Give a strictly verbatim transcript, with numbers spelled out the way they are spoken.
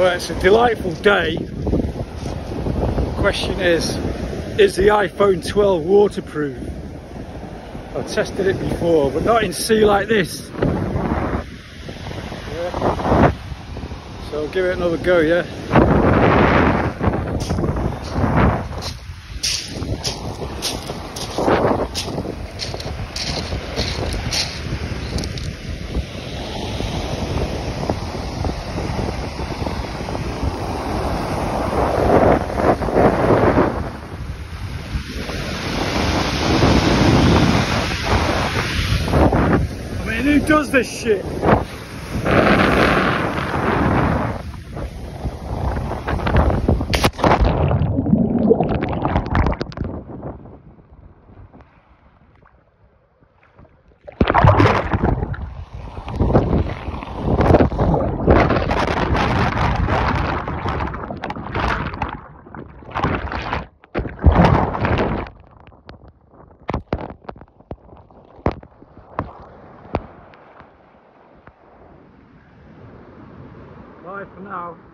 Well, it's a delightful day. The question is, is the iPhone twelve waterproof? I've tested it before, but not in sea like this. Yeah. So I'll give it another go, yeah? Who does this shit? Bye for now.